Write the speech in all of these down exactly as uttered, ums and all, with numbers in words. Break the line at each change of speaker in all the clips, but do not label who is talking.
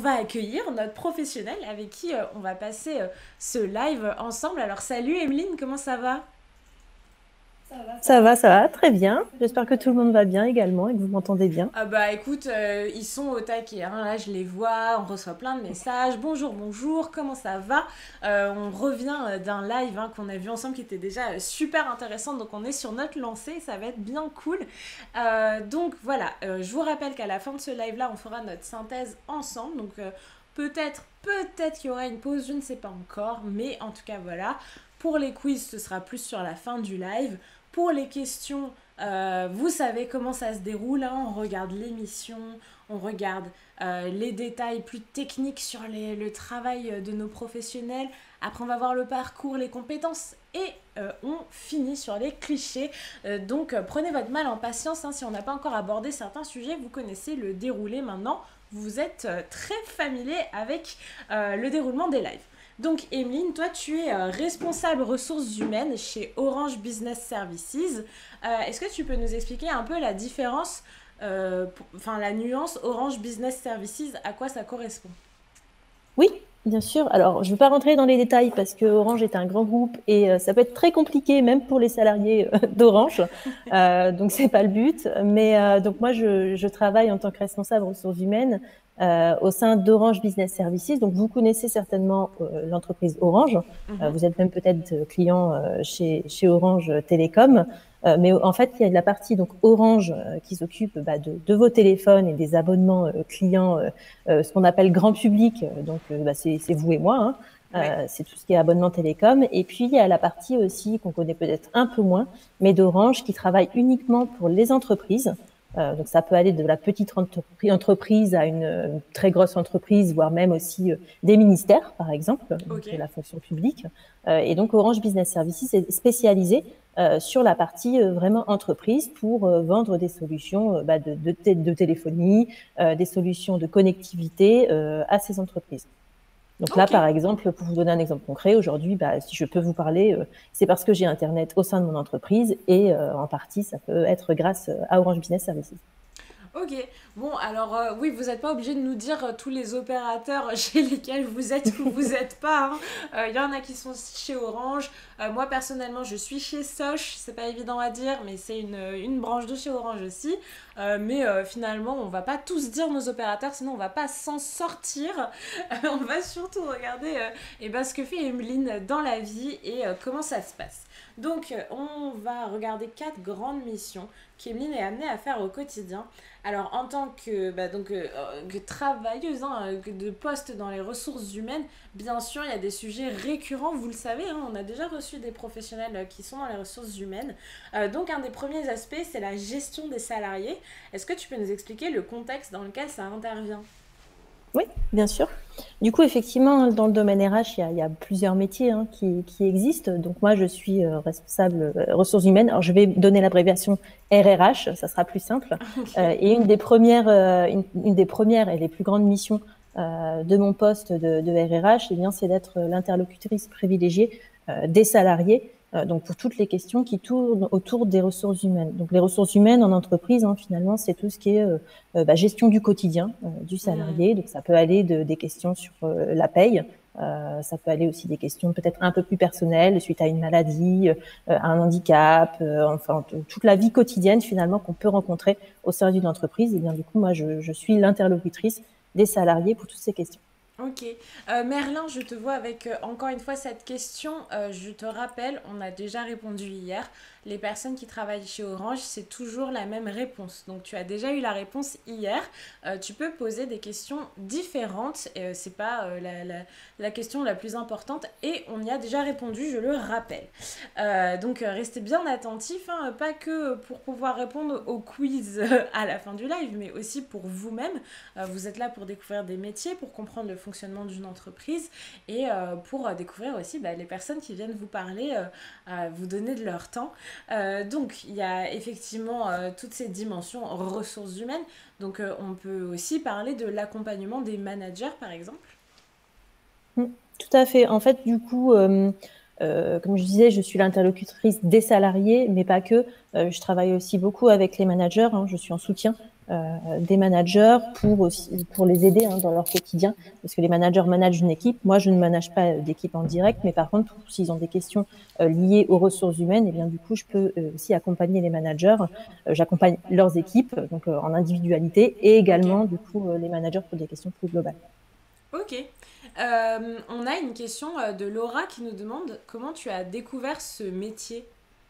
va accueillir notre professionnel avec qui euh, on va passer euh, ce live ensemble. Alors salut Emeline, comment ça va?
Ça va, ça va, très bien. J'espère que tout le monde va bien également et que vous m'entendez bien.
Ah bah écoute, euh, ils sont au taquet, hein. Là je les vois, on reçoit plein de messages. Bonjour, bonjour, comment ça va? Euh, On revient euh, d'un live hein, qu'on a vu ensemble qui était déjà euh, super intéressant, donc on est sur notre lancée, ça va être bien cool. Euh, donc voilà, euh, je vous rappelle qu'à la fin de ce live-là, on fera notre synthèse ensemble, donc euh, peut-être, peut-être qu'il y aura une pause, je ne sais pas encore, mais en tout cas voilà. Pour les quiz, ce sera plus sur la fin du live. Pour les questions, euh, vous savez comment ça se déroule, hein, on regarde l'émission, on regarde euh, les détails plus techniques sur les- le travail de nos professionnels. Après, on va voir le parcours, les compétences et euh, on finit sur les clichés. Euh, donc, euh, prenez votre mal en patience, hein, si on n'a pas encore abordé certains sujets, vous connaissez le déroulé maintenant. Vous êtes euh, très familier avec euh, le déroulement des lives. Donc, Emeline, toi, tu es euh, responsable ressources humaines chez Orange Business Services. Euh, Est-ce que tu peux nous expliquer un peu la différence, euh, pour- enfin la nuance Orange Business Services, à quoi ça correspond?
Oui, bien sûr. Alors, je ne vais pas rentrer dans les détails parce que Orange est un grand groupe et euh, ça peut être très compliqué même pour les salariés euh, d'Orange. Euh, donc, c'est pas le but. Mais euh, donc moi, je, je travaille en tant que responsable ressources humaines euh, au sein d'Orange Business Services. Donc, vous connaissez certainement euh, l'entreprise Orange. Euh,
Mhm.
vous êtes même peut-être client euh, chez, chez Orange Télécom. Euh, mais en fait, il y a de la partie donc Orange euh, qui s'occupe bah, de, de vos téléphones et des abonnements euh, clients, euh, euh, ce qu'on appelle grand public. euh, Donc, euh, bah, c'est c'est vous et moi. Hein.
Ouais.
Euh, c'est tout ce qui est abonnement télécom. Et puis, il y a la partie aussi qu'on connaît peut-être un peu moins, mais d'Orange qui travaille uniquement pour les entreprises. Euh, donc, ça peut aller de la petite entrepri- entreprise à une, une très grosse entreprise, voire même aussi euh, des ministères, par exemple, donc
Ok.
euh, la fonction publique. Euh, et donc, Orange Business Services est spécialisé euh, sur la partie euh, vraiment entreprise pour euh, vendre des solutions euh, bah, de, de, té- de téléphonie, euh, des solutions de connectivité euh, à ces entreprises. Donc là,
Ok.
par exemple, pour vous donner un exemple concret, aujourd'hui, bah, si je peux vous parler, euh, c'est parce que j'ai Internet au sein de mon entreprise et euh, en partie, ça peut être grâce à Orange Business Services.
Ok, bon alors euh, oui, vous n'êtes pas obligé de nous dire euh, tous les opérateurs chez lesquels vous êtes ou vous n'êtes pas, hein. Euh, Il y en a qui sont chez Orange. Euh, moi personnellement, je suis chez Soch, c'est pas évident à dire, mais c'est une, une branche de chez Orange aussi. Euh, mais euh, finalement, on va pas tous dire nos opérateurs, sinon on va pas s'en sortir. Euh, on va surtout regarder euh, eh ben, ce que fait Emeline dans la vie et euh, comment ça se passe. Donc, euh, on va regarder quatre grandes missions qu'Emeline est amenée à faire au quotidien. Alors, en tant que, bah, donc, euh, que travailleuse hein, euh, que de poste dans les ressources humaines, bien sûr, il y a des sujets récurrents, vous le savez, hein, on a déjà reçu des professionnels euh, qui sont dans les ressources humaines. Euh, donc, un des premiers aspects, c'est la gestion des salariés. Est-ce que tu peux nous expliquer le contexte dans lequel ça intervient?
Oui, bien sûr. Du coup, effectivement, dans le domaine R H, il y a, il y a plusieurs métiers hein, qui, qui existent. Donc moi, je suis euh, responsable euh, ressources humaines. Alors, je vais donner l'abréviation R R H, ça sera plus simple. Euh,
Ok.
et une des premières, euh, une, une des premières et les plus grandes missions euh, de mon poste de, de R R H, eh bien, c'est d'être l'interlocutrice privilégiée euh, des salariés. Euh, donc pour toutes les questions qui tournent autour des ressources humaines. Donc les ressources humaines en entreprise, hein, finalement, c'est tout ce qui est euh, euh, bah, gestion du quotidien euh, du
Hmm.
salarié. Donc ça peut aller de, des questions sur euh, la paye, euh, ça peut aller aussi des questions peut-être un peu plus personnelles suite à une maladie, euh, un handicap, euh, enfin t- toute la vie quotidienne finalement qu'on peut rencontrer au sein d'une entreprise. Et bien du coup, moi, je, je suis l'interlocutrice des salariés pour toutes ces questions.
Ok. Euh, Merlin, je te vois avec euh, encore une fois cette question. Euh, je te rappelle, on a déjà répondu hier. Les personnes qui travaillent chez Orange, c'est toujours la même réponse. Donc tu as déjà eu la réponse hier. Euh, tu peux poser des questions différentes. Euh, c'est pas euh, la, la, la question la plus importante. Et on y a déjà répondu, je le rappelle. Euh, donc euh, restez bien attentifs, hein, pas que pour pouvoir répondre au quiz euh, à la fin du live, mais aussi pour vous-même. Euh, vous êtes là pour découvrir des métiers, pour comprendre le fonctionnement d'une entreprise et euh, pour euh, découvrir aussi bah, les personnes qui viennent vous parler, euh, euh, vous donner de leur temps. Euh, donc il y a effectivement euh, toutes ces dimensions ressources humaines. Donc euh, on peut aussi parler de l'accompagnement des managers par exemple.
Mm, tout à fait. En fait, du coup, euh, euh, comme je disais, je suis l'interlocutrice des salariés, mais pas que. Euh, je travaille aussi beaucoup avec les managers. Hein, je suis en soutien euh, des managers pour, aussi, pour les aider hein, dans leur quotidien, parce que les managers managent une équipe. Moi, je ne manage pas d'équipe en direct, mais par contre, s'ils ont des questions euh, liées aux ressources humaines, et eh bien du coup, je peux euh, aussi accompagner les managers. Euh, J'accompagne leurs équipes, donc euh, en individualité, et également
Ok.
du coup euh, les managers pour des questions plus globales.
Ok. Euh, on a une question euh, de Laura qui nous demande comment tu as découvert ce métier.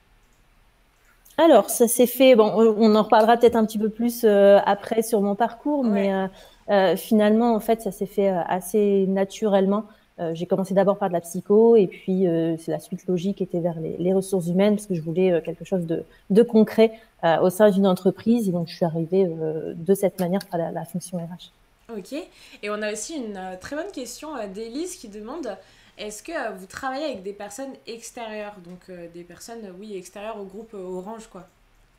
Alors, ça s'est fait, bon, on en reparlera peut-être un petit peu plus euh, après sur mon parcours, mais
Ouais.
euh, euh, finalement, en fait, ça s'est fait euh, assez naturellement. Euh, j'ai commencé d'abord par de la psycho, et puis euh, c'est la suite logique était vers les, les ressources humaines, parce que je voulais euh, quelque chose de, de concret euh, au sein d'une entreprise, et donc je suis arrivée euh, de cette manière par la, la fonction R H.
Ok. Et on a aussi une euh, très bonne question euh, d'Élise qui demande est-ce que euh, vous travaillez avec des personnes extérieures, donc euh, des personnes, euh, oui, extérieures au groupe euh, Orange, quoi.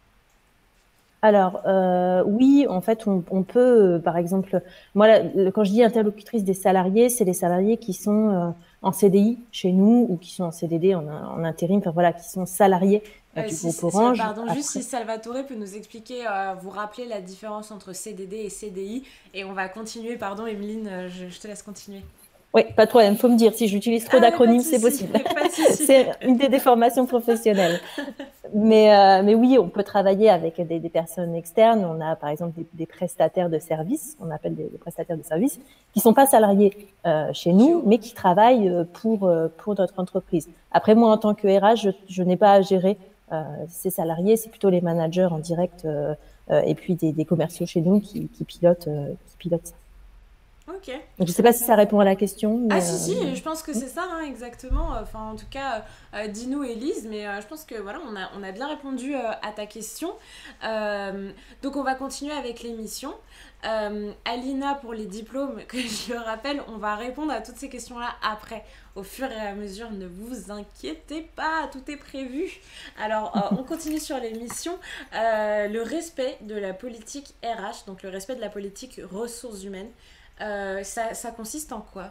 Alors, euh, oui, en fait, on, on peut, euh, par exemple, moi, là, le- quand je dis interlocutrice des salariés, c'est les salariés qui sont euh, en C D I chez nous ou qui sont en C D D, en, en intérim, enfin voilà, qui sont salariés euh,
Euh,
du
si,
groupe
si- euh,
Orange.
pardon, juste
Après,
si Salvatore peut nous expliquer, euh, vous rappeler la différence entre C D D et C D I, et on va continuer, pardon, Emeline, euh, je, je te laisse continuer.
oui, pas de problème, faut me dire, si j'utilise trop
Ah ouais, pas de
d'acronymes, c'est
souci,
possible.
pas de souci.
C'est une des déformations professionnelles. Mais, euh, mais oui, on peut travailler avec des, des personnes externes. On a par exemple des, des prestataires de services, on appelle des, des prestataires de services, qui sont pas salariés euh, chez
Chez
nous, mais
Orange.
qui travaillent euh, pour, euh, pour notre entreprise. Après, moi, en tant que R H, je, je n'ai pas à gérer euh, ces salariés, c'est plutôt les managers en direct euh, euh, et puis des, des commerciaux chez nous qui, qui, pilotent, euh, qui pilotent ça.
Ok.
Donc, je ne sais pas si ça répond à la question,
Ah
mais...
si si,
Euh,
je pense que c'est ça hein, exactement. Enfin en tout cas, euh, dis-nous Élise, mais euh, je pense que voilà, on a, on a bien répondu euh, à ta question. Euh, donc on va continuer avec l'émission. Euh, Alina pour les diplômes, que je le rappelle, on va répondre à toutes ces questions-là après, au fur et à mesure. Ne vous inquiétez pas, tout est prévu. Alors euh, on continue sur l'émission. Euh, le respect de la politique R H, donc le respect de la politique ressources humaines. Euh, ça, ça consiste en quoi?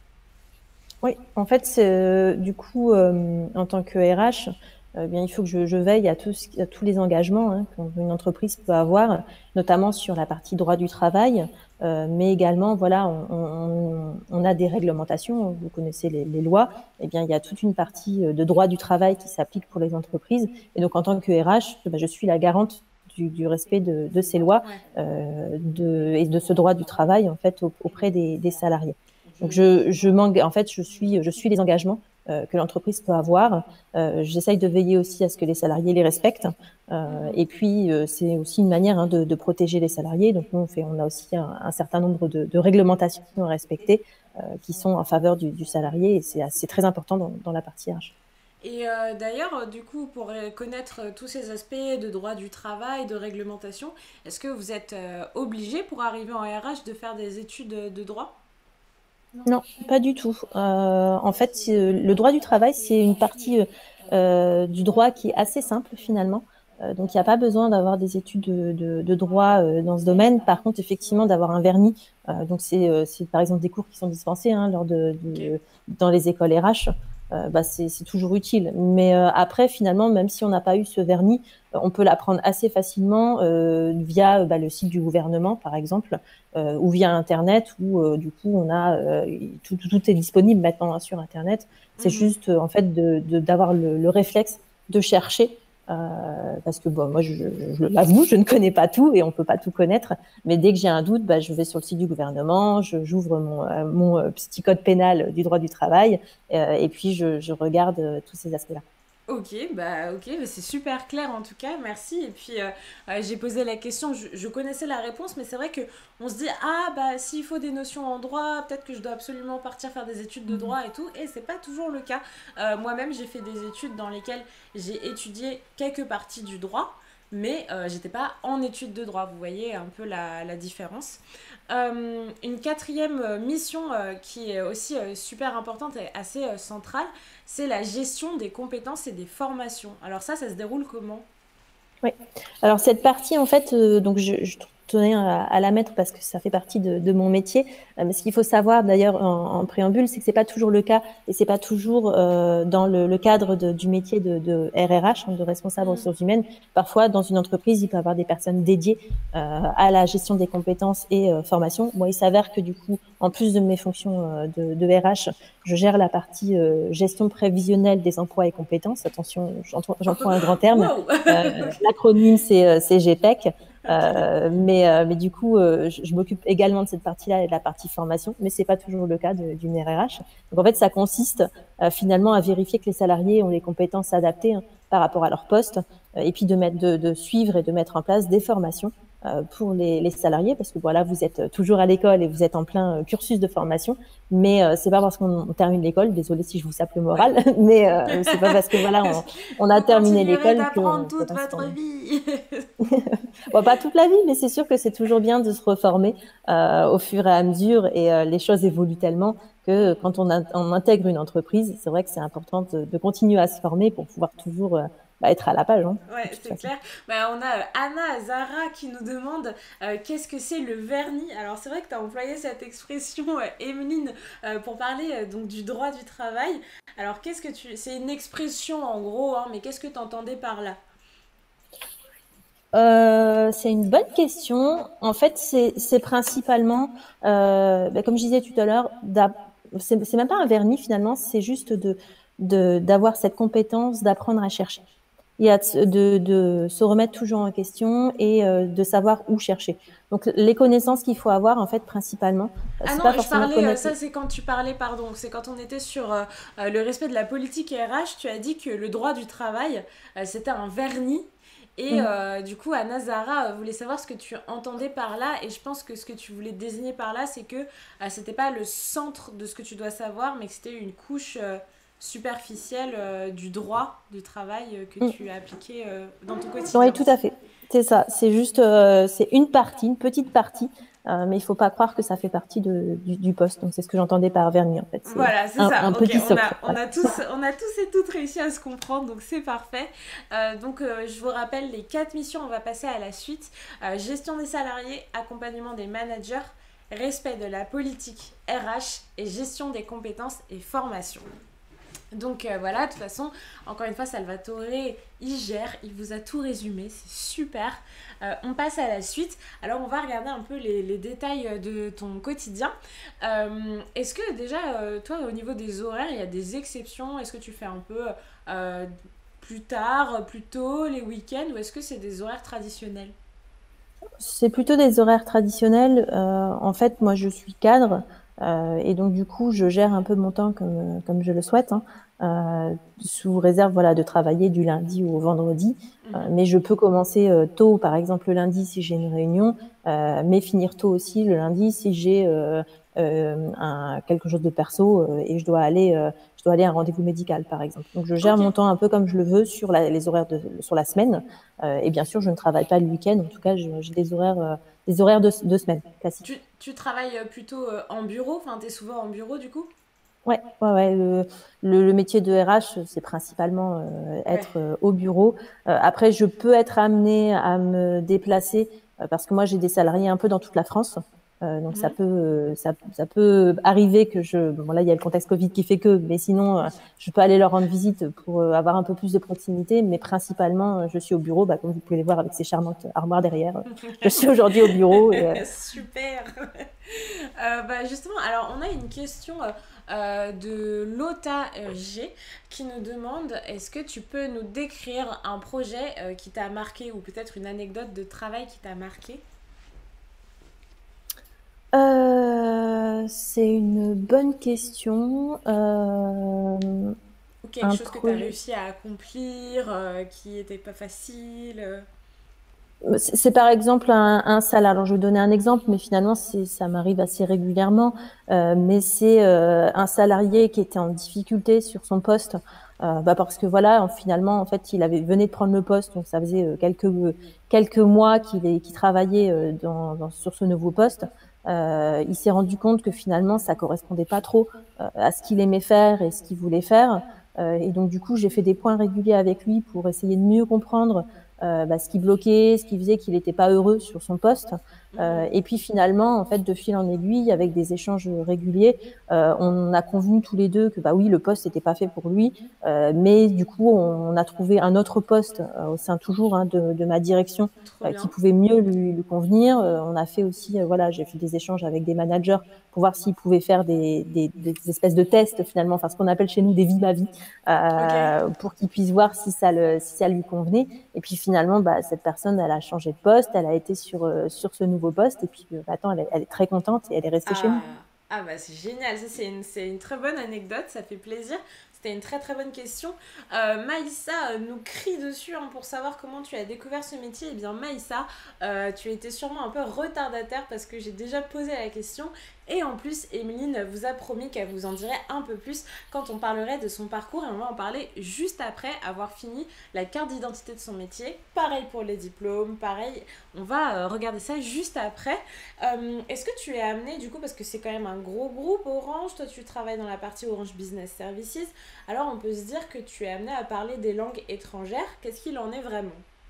Oui, en fait, c'est, du coup, euh, en tant que R H, euh, bien, il faut que je, je veille à, tous, à tous les engagements hein, qu'une entreprise peut avoir, notamment sur la partie droit du travail, euh, mais également, voilà, on, on, on a des réglementations, vous connaissez les, les lois, eh bien, il y a toute une partie de droit du travail qui s'applique pour les entreprises, et donc en tant que R H, ben, je suis la garante du, du respect de, de ces lois
Ouais.
euh, de, et de ce droit du travail, en fait, auprès des, des salariés. Donc je, je en fait, je suis, je suis les engagements euh, que l'entreprise peut avoir. Euh, J'essaye de veiller aussi à ce que les salariés les respectent. Euh, et puis euh, c'est aussi une manière hein, de, de protéger les salariés. Donc nous on fait, on a aussi un, un certain nombre de, de réglementations à respecter euh, qui sont en faveur du, du salarié et c'est très important dans, dans la partie R H.
Et euh, d'ailleurs, euh, du coup, pour euh, connaître euh, tous ces aspects de droit du travail, de réglementation, est-ce que vous êtes euh, obligé pour arriver en R H de faire des études de droit?
Non, pas du tout. Euh, en fait, le droit du travail, c'est une partie euh, du droit qui est assez simple finalement. Euh, donc, il n'y a pas besoin d'avoir des études de, de, de droit euh, dans ce domaine. Par contre, effectivement, d'avoir un vernis. Euh, donc, c'est euh, par exemple des cours qui sont dispensés hein, lors de,
Ok.
de, dans les écoles R H. Euh, bah, c'est toujours utile. Mais euh, après, finalement, même si on n'a pas eu ce vernis, on peut l'apprendre assez facilement euh, via bah, le site du gouvernement, par exemple, euh, ou via Internet, où euh, du coup, on a euh, tout, tout, tout est disponible maintenant hein, sur Internet. C'est
Mhm.
juste euh, en fait d'avoir de, de, le, le réflexe de chercher. Euh, parce que bon, moi, je, je, je l'avoue, je ne connais pas tout et on peut pas tout connaître. Mais dès que j'ai un doute, bah, je vais sur le site du gouvernement, j'ouvre mon, euh, mon euh, petit code pénal du droit du travail euh, et puis je, je regarde euh, tous ces aspects-là.
Ok, bah ok, bah c'est super clair en tout cas, merci. Et puis euh, euh, j'ai posé la question, je, je connaissais la réponse, mais c'est vrai que on se dit ah bah s'il faut des notions en droit, peut-être que je dois absolument partir faire des études de droit et tout, et c'est pas toujours le cas. Euh, Moi-même j'ai fait des études dans lesquelles j'ai étudié quelques parties du droit, mais euh, j'étais pas en études de droit. Vous voyez un peu la, la différence. Euh, une quatrième euh, mission euh, qui est aussi euh, super importante et assez euh, centrale, c'est la gestion des compétences et des formations. Alors ça, ça se déroule comment?
Oui. Alors cette partie, en fait, euh, donc je, je tenais à, à la mettre parce que ça fait partie de, de mon métier. Euh, mais ce qu'il faut savoir d'ailleurs en, en préambule, c'est que c'est pas toujours le cas et c'est pas toujours euh, dans le, le cadre de, du métier de, de R R H, hein, de responsable ressources humaines. Parfois, dans une entreprise, il peut y avoir des personnes dédiées euh, à la gestion des compétences et euh, formation. Moi, il s'avère que du coup, en plus de mes fonctions euh, de, de R H, je gère la partie euh, gestion prévisionnelle des emplois et compétences. Attention, j'emploie un grand terme.
Wow.
Euh, l'acronyme, c'est, c'est G P E C. Euh, mais, euh, mais du coup, euh, je, je m'occupe également de cette partie-là et de la partie formation, mais c'est pas toujours le cas d'une R R H. Donc en fait, ça consiste euh, finalement à vérifier que les salariés ont les compétences adaptées hein, par rapport à leur poste, euh, et puis de mettre, de, de suivre et de mettre en place des formations euh, pour les, les salariés, parce que voilà, vous êtes toujours à l'école et vous êtes en plein euh, cursus de formation, mais euh, c'est pas parce qu'on termine l'école, désolé si je vous sape le moral, ouais. mais euh, c'est pas parce que voilà, on, on a
vous
terminé l'école
d'apprendre toute votre vie.
Bon, pas toute la vie, mais c'est sûr que c'est toujours bien de se reformer euh, au fur et à mesure et euh, les choses évoluent tellement que quand on, a, on intègre une entreprise, c'est vrai que c'est important de, de continuer à se former pour pouvoir toujours euh, bah, être à la page. Hein,
ouais, c'est clair. Bah, on a euh, Anna Zara qui nous demande euh, qu'est-ce que c'est le vernis. Alors c'est vrai que tu as employé cette expression, euh, Emeline, euh, pour parler euh, donc du droit du travail. Alors qu'est-ce que tu... C'est une expression en gros, hein, mais qu'est-ce que tu entendais par là?
Euh, c'est une bonne question. En fait, c'est principalement, euh, bah, comme je disais tout à l'heure, c'est même pas un vernis finalement, c'est juste de d'avoir cette compétence d'apprendre à chercher. Il y a de, de se remettre toujours en question et euh, de savoir où chercher. Donc les connaissances qu'il faut avoir en fait principalement.
Ah non,
pas
je parlais,
connaître...
ça c'est quand tu parlais, pardon, c'est quand on était sur euh, le respect de la politique R H, tu as dit que le droit du travail euh, c'était un vernis. Et mmh. euh, du coup, Anna Zara euh, voulait savoir ce que tu entendais par là. Et je pense que ce que tu voulais désigner par là, c'est que euh, c'était pas le centre de ce que tu dois savoir, mais que c'était une couche euh, superficielle euh, du droit du travail euh, que mmh. tu as appliqué euh, dans ton quotidien.
Oui, tout à fait. C'est ça. C'est juste, euh, c'est une partie, une petite partie. Euh, mais il ne faut pas croire que ça fait partie de, du, du poste. Donc, c'est ce que j'entendais par vernis, en fait.
Voilà, c'est ça. Un okay, petit socle. On a, on, a tous, on a tous et toutes réussi à se comprendre, donc c'est parfait. Euh, donc, euh, je vous rappelle les quatre missions. On va passer à la suite. Euh, gestion des salariés, accompagnement des managers, respect de la politique R H et gestion des compétences et formation. Donc euh, voilà, de toute façon, encore une fois, Salvatore, il gère, il vous a tout résumé, c'est super. Euh, on passe à la suite. Alors, on va regarder un peu les, les détails de ton quotidien. Euh, Est-ce que déjà, euh, toi, au niveau des horaires, il y a des exceptions? Est-ce que tu fais un peu euh, plus tard, plus tôt, les week-ends, ou est-ce que c'est des horaires traditionnels?
C'est plutôt des horaires traditionnels. Euh, en fait, moi, je suis cadre. Euh, et donc du coup, je gère un peu mon temps comme comme je le souhaite, hein, euh, sous réserve voilà de travailler du lundi au vendredi. Mmh. Euh, mais je peux commencer euh, tôt, par exemple le lundi si j'ai une réunion, euh, mais finir tôt aussi le lundi si j'ai euh, euh, un quelque chose de perso euh, et je dois aller euh, je dois aller à un rendez-vous médical par exemple. Donc je gère okay. mon temps un peu comme je le veux sur la, les horaires de sur la semaine. Euh, et bien sûr, je ne travaille pas le week-end. En tout cas, j'ai des horaires euh, des horaires de, de semaine classiques.
Tu, tu travailles plutôt en bureau, enfin tu es souvent en bureau du coup?
Ouais, ouais, ouais. Le, le, le métier de R H, c'est principalement euh, être ouais. euh, au bureau. Euh, après, je peux être amenée à me déplacer euh, parce que moi, j'ai des salariés un peu dans toute la France. Euh, donc mmh. ça peut euh, ça, ça peut arriver que je bon là il y a le contexte Covid qui fait que mais sinon euh, je peux aller leur rendre visite pour euh, avoir un peu plus de proximité, mais principalement euh, je suis au bureau, bah, comme vous pouvez les voir avec ces charmantes armoires derrière. Je suis aujourd'hui au bureau. Et, euh...
Super. euh, bah justement, alors on a une question euh, de Lota G qui nous demande est-ce que tu peux nous décrire un projet euh, qui t'a marqué ou peut-être une anecdote de travail qui t'a marqué?
Euh, c'est une bonne question. Euh,
Ou quelque chose projet... que tu as réussi à accomplir, euh, qui n'était pas facile.
C'est par exemple un, un salaire. Alors je vais donner un exemple, mais finalement ça m'arrive assez régulièrement. Euh, mais c'est euh, un salarié qui était en difficulté sur son poste, euh, bah parce que voilà, finalement en fait il avait venait de prendre le poste, donc ça faisait quelques quelques mois qu'il qu'il travaillait dans, dans, sur ce nouveau poste. Euh, il s'est rendu compte que finalement ça correspondait pas trop euh, à ce qu'il aimait faire et ce qu'il voulait faire. Euh, et donc du coup j'ai fait des points réguliers avec lui pour essayer de mieux comprendre euh, bah, ce qui bloquait, ce qui faisait qu'il n'était pas heureux sur son poste. Euh, et puis finalement, en fait, de fil en aiguille, avec des échanges réguliers, euh, on a convenu tous les deux que bah oui, le poste n'était pas fait pour lui, euh, mais du coup, on a trouvé un autre poste euh, au sein toujours hein, de, de ma direction
Trop
euh,
bien.
qui pouvait mieux lui, lui convenir. Euh, on a fait aussi, euh, voilà, j'ai fait des échanges avec des managers pour voir s'ils pouvaient faire des, des, des espèces de tests finalement, enfin ce qu'on appelle chez nous des vies ma vie,
Ok.
euh, pour qu'ils puissent voir si ça, le, si ça lui convenait. Et puis finalement, bah, cette personne, elle a changé de poste, elle a été sur, euh, sur ce nouveau poste, et puis euh, attends, elle est, elle est très contente et elle est restée chez nous.
Ah, ah bah c'est génial, ça c'est une, c'est une très bonne anecdote, ça fait plaisir. C'était une très très bonne question. Euh, Maïssa euh, nous crie dessus hein, pour savoir comment tu as découvert ce métier. Eh bien Maïssa, euh, tu étais sûrement un peu retardataire parce que j'ai déjà posé la question. Et en plus, Emeline vous a promis qu'elle vous en dirait un peu plus quand on parlerait de son parcours. Et on va en parler juste après avoir fini la carte d'identité de son métier. Pareil pour les diplômes, pareil. On va euh, regarder ça juste après. Euh, Est-ce que tu es amené, du coup, parce que c'est quand même un gros groupe Orange, toi tu travailles dans la partie Orange Business Services, alors on peut se dire que tu es amené à parler des langues étrangères. Qu'est-ce qu'il en est vraiment?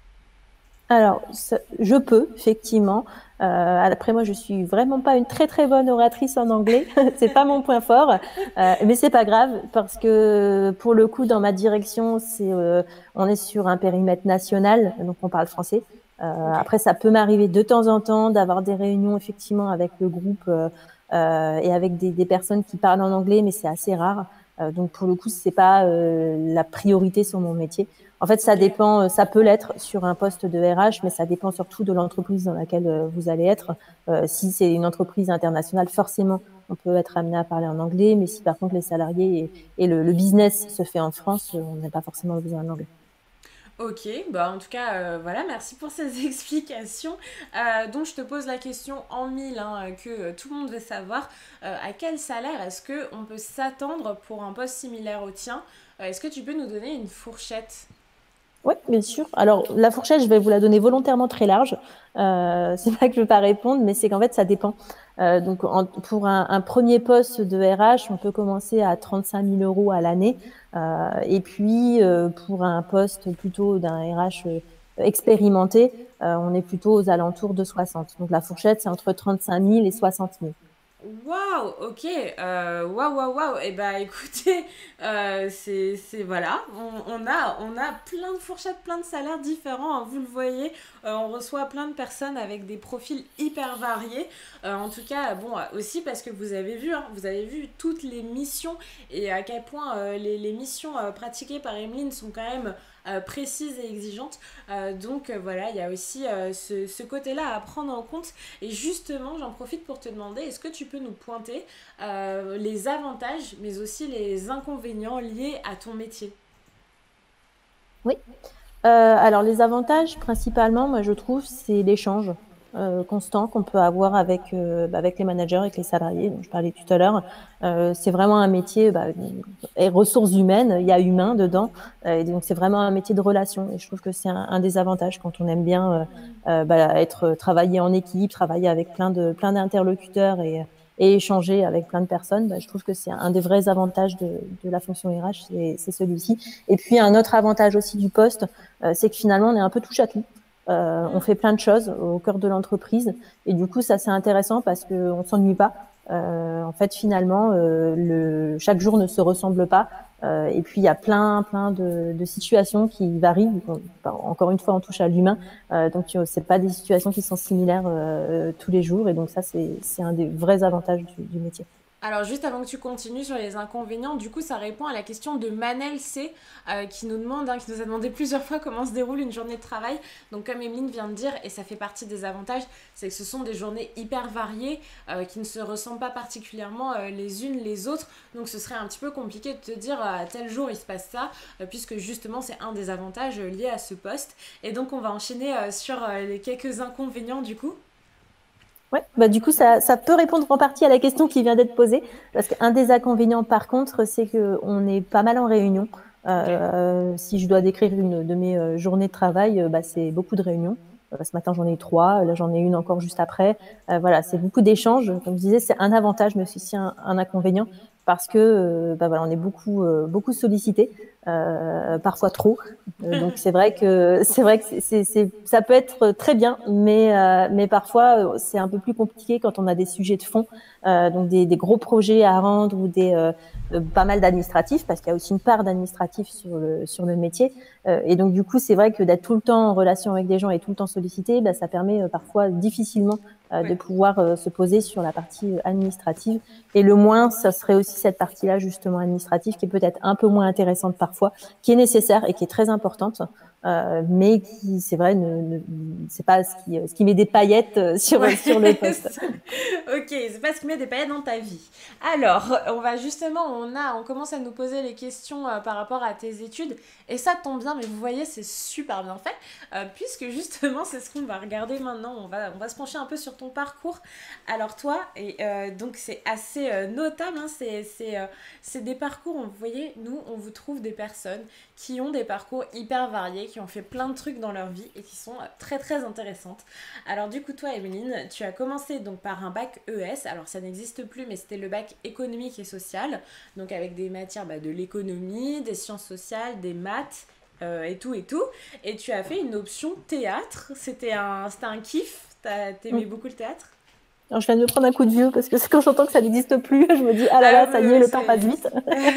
Alors, ça- je peux, effectivement. Euh, après, moi, je suis vraiment pas une très très bonne oratrice en anglais. C'est pas mon point fort, Euh, mais c'est pas grave parce que pour le coup, dans ma direction, c'est euh, on est sur un périmètre national, donc on parle français. Euh,
Ok.
après, ça peut m'arriver de temps en temps d'avoir des réunions effectivement avec le groupe euh, euh, et avec des, des personnes qui parlent en anglais, mais c'est assez rare. Euh, donc pour le coup, c'est pas euh, la priorité sur mon métier. En fait, ça
Ok.
dépend, euh, ça peut l'être sur un poste de R H, mais ça dépend surtout de l'entreprise dans laquelle euh, vous allez être. Euh, si c'est une entreprise internationale, forcément, on peut être amené à parler en anglais, mais si par contre les salariés et, et le, le business se fait en France, euh, on n'a pas forcément besoin d'anglais.
Ok, bah en tout cas, euh, voilà, merci pour ces explications. Euh, donc je te pose la question en mille hein, que euh, tout le monde veut savoir. Euh, à quel salaire est-ce qu'on peut s'attendre pour un poste similaire au tien? Euh, Est-ce que tu peux nous donner une fourchette?
Oui, bien sûr. Alors, la fourchette, je vais vous la donner volontairement très large. Euh, c'est pas que je veux pas répondre, mais c'est qu'en fait, ça dépend. Euh, donc, en- pour un, un premier poste de R H, on peut commencer à trente-cinq mille euros à l'année. Euh, et puis, euh, pour un poste plutôt d'un R H euh, expérimenté, euh, on est plutôt aux alentours de soixante. Donc, la fourchette, c'est entre trente-cinq mille et soixante mille.
Waouh, ok, euh, waouh, waouh, waouh. Et bah écoutez, euh, c'est, c'est voilà, on, on a, on a plein de fourchettes, plein de salaires différents, hein, vous le voyez. Euh, on reçoit plein de personnes avec des profils hyper variés. Euh, en tout cas, bon, euh, aussi parce que vous avez vu, hein, vous avez vu toutes les missions et à quel point euh, les, les missions euh, pratiquées par Emeline sont quand même euh, précises et exigeantes. Euh, donc euh, voilà, il y a aussi euh, ce, ce côté-là à prendre en compte. Et justement, j'en profite pour te demander, est-ce que tu peux nous pointer euh, les avantages, mais aussi les inconvénients liés à ton métier?
Oui. Euh, alors les avantages principalement, moi je trouve, c'est l'échange euh, constant qu'on peut avoir avec euh, bah, avec les managers, avec les salariés, dont je parlais tout à l'heure. Euh, c'est vraiment un métier, bah, et ressources humaines, il y a humain dedans, euh, et donc c'est vraiment un métier de relation. Et je trouve que c'est un, un des avantages quand on aime bien euh, euh, bah, être travailler en équipe, travailler avec plein de plein d'interlocuteurs et et échanger avec plein de personnes. Bah, je trouve que c'est un des vrais avantages de, de la fonction R H, c'est, c'est celui-ci. Et puis un autre avantage aussi du poste, euh, c'est que finalement, on est un peu touche à tout. Euh, on
Mm.
fait plein de choses au cœur de l'entreprise. Et du coup, ça, c'est intéressant parce qu'on ne s'ennuie pas. Euh, en fait, finalement, euh, le, chaque jour ne se ressemble pas. Euh, et puis, il y a plein, plein de, de situations qui varient. Bon, encore une fois, on touche à l'humain. Euh, donc, c'est pas des situations qui sont similaires euh, tous les jours. Et donc, ça, c'est, c'est un des vrais avantages du, du métier.
Alors juste avant que tu continues sur les inconvénients, du coup ça répond à la question de Manel C euh, qui nous demande, hein, qui nous a demandé plusieurs fois comment se déroule une journée de travail. Donc comme Emeline vient de dire, et ça fait partie des avantages, c'est que ce sont des journées hyper variées euh, qui ne se ressemblent pas particulièrement euh, les unes les autres. Donc ce serait un petit peu compliqué de te dire euh, à tel jour il se passe ça, euh, puisque justement c'est un des avantages euh, liés à ce poste. Et donc on va enchaîner euh, sur euh, les quelques inconvénients du coup.
Ouais, bah du coup, ça, ça peut répondre en partie à la question qui vient d'être posée, parce qu'un des inconvénients, par contre, c'est que on est pas mal en réunion.
Ok.
Euh, si je dois décrire une de mes euh, journées de travail, euh, bah, c'est beaucoup de réunions. Euh, ce matin, j'en ai eu trois, là, j'en ai une encore juste après. Euh, voilà, c'est beaucoup d'échanges. Comme je disais, c'est un avantage, mais aussi un, un inconvénient. parce que euh, bah, voilà, on est beaucoup, euh, beaucoup sollicité, euh, parfois trop. Euh, donc c'est vrai que c'est vrai que c'est, c'est, c'est, ça peut être très bien, mais euh, mais parfois c'est un peu plus compliqué quand on a des sujets de fond, euh, donc des, des gros projets à rendre ou des euh, euh, pas mal d'administratifs, parce qu'il y a aussi une part d'administratif sur le sur le métier. Euh, et donc du coup c'est vrai que d'être tout le temps en relation avec des gens et tout le temps sollicité, bah, ça permet euh, parfois difficilement euh,
Ouais.
de pouvoir euh, se poser sur la partie administrative. Et le moins, ça serait aussi cette partie-là justement administrative qui est peut-être un peu moins intéressante parfois, qui est nécessaire et qui est très importante, euh, mais qui, c'est vrai, ne, ne c'est pas ce qui, ce qui met des paillettes sur
Ouais.
sur le poste.
Ok, c'est pas ce qui met des paillettes dans ta vie. Alors, on va justement, on a, on commence à nous poser les questions euh, par rapport à tes études, et ça tombe bien, mais vous voyez, c'est super bien fait, euh, puisque justement, c'est ce qu'on va regarder maintenant. On va, on va se pencher un peu sur ton parcours. Alors toi, et euh, donc c'est assez euh, notable, hein, c'est, c'est, euh, c'est des parcours. Vous voyez, nous, on vous trouve des personnes qui ont des parcours hyper variés, qui ont fait plein de trucs dans leur vie et qui sont euh, très très intéressantes. Alors du coup, toi, Emeline, tu as commencé donc par un bac E S. Alors ça n'existe plus, mais c'était le bac économique et social, donc avec des matières bah, de l'économie, des sciences sociales, des maths. Euh, et tout et tout, et tu as fait une option théâtre. C'était un, c'était un kiff. T'as, t'aimais beaucoup le théâtre?
Alors, je viens de me prendre un coup de vieux parce que quand j'entends que ça n'existe plus, je me dis ah là
Ah
là,
oui,
ça y est,
oui,
le
ça
temps
y
passe
est.
vite.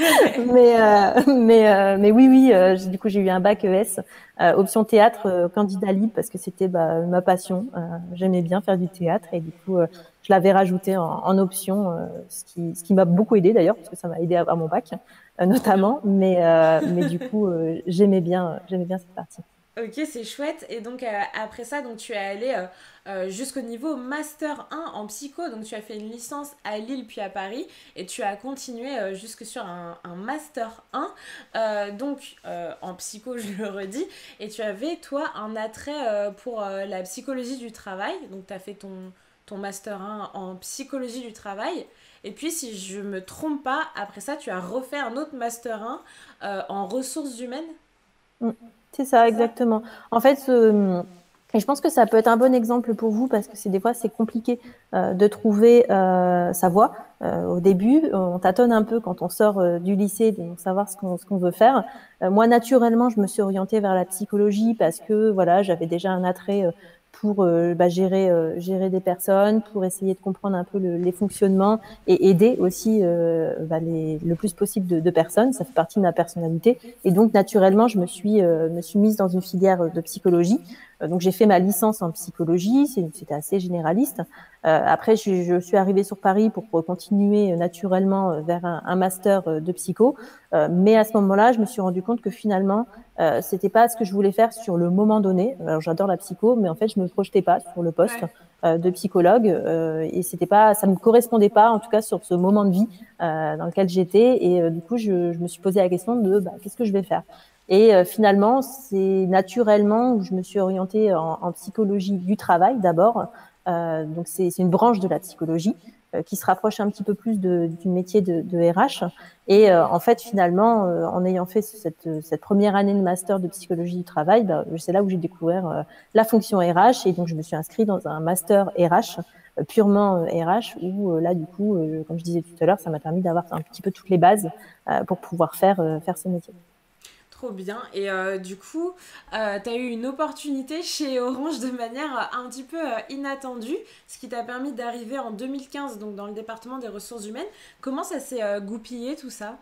mais, euh, mais, euh, mais oui, oui, euh, du coup, j'ai eu un bac E S, euh, option théâtre, euh, candidat libre parce que c'était bah, ma passion. Euh, j'aimais bien faire du théâtre et du coup, euh, je l'avais rajouté en, en option, euh, ce qui, ce qui m'a beaucoup aidé d'ailleurs parce que ça m'a aidé à, à mon bac, euh,
Trop bien.
notamment. Mais, euh, mais du coup, euh, j'aimais bien, j'aimais bien cette partie.
Ok, c'est chouette. Et donc euh, après ça, donc tu es allé euh, euh, jusqu'au niveau master un en psycho. Donc tu as fait une licence à Lille puis à Paris et tu as continué euh, jusque sur un, un master un. Euh, donc euh, en psycho, je le redis. Et tu avais toi un attrait euh, pour euh, la psychologie du travail. Donc tu as fait ton, ton master un en psychologie du travail. Et puis si je me trompe pas, après ça, tu as refait un autre master un euh, en ressources humaines.
Mm. C'est
C'est
ça,
ça?
exactement. En fait, euh, et je pense que ça peut être un bon exemple pour vous parce que c'est des fois c'est compliqué euh, de trouver euh, sa voie. Euh, au début, on tâtonne un peu quand on sort euh, du lycée de savoir ce qu'on ce qu'on veut faire. Euh, moi, naturellement, je me suis orientée vers la psychologie parce que voilà, j'avais déjà un attrait euh, pour euh, bah, gérer euh, gérer des personnes, pour essayer de comprendre un peu le, les fonctionnements et aider aussi euh, bah, les, le plus possible de, de personnes. Ça fait partie de ma personnalité. Et donc, naturellement, je me suis, euh, me suis mise dans une filière de psychologie. Euh, donc, j'ai fait ma licence en psychologie. C'était assez généraliste. Euh, après, je, je suis arrivée sur Paris pour, pour continuer euh, naturellement euh, vers un, un master euh, de psycho. Euh, mais à ce moment-là, je me suis rendu compte que finalement, euh, c'était pas ce que je voulais faire sur le moment donné. Alors, j'adore la psycho, mais en fait, je me projetais pas sur le poste
Ouais.
euh, de psychologue euh, et c'était pas, ça me correspondait pas, en tout cas sur ce moment de vie euh, dans lequel j'étais. Et euh, du coup, je, je me suis posé la question de bah, qu'est-ce que je vais faire. Et euh, finalement, c'est naturellement où je me suis orientée en, en psychologie du travail d'abord. Euh, donc c'est une branche de la psychologie euh, qui se rapproche un petit peu plus de, du métier de, de R H. Et euh, en fait, finalement, euh, en ayant fait cette, cette première année de master de psychologie du travail, bah, c'est là où j'ai découvert euh, la fonction R H. Et donc, je me suis inscrite dans un master R H, euh, purement euh, R H, où euh, là, du coup, euh, comme je disais tout à l'heure, ça m'a permis d'avoir un petit peu toutes les bases euh, pour pouvoir faire, euh, faire ce métier.
Trop bien. Et euh, du coup, euh, tu as eu une opportunité chez Orange de manière euh, un petit peu euh, inattendue, ce qui t'a permis d'arriver en deux mille quinze donc dans le département des ressources humaines. Comment ça s'est euh, goupillé tout ça?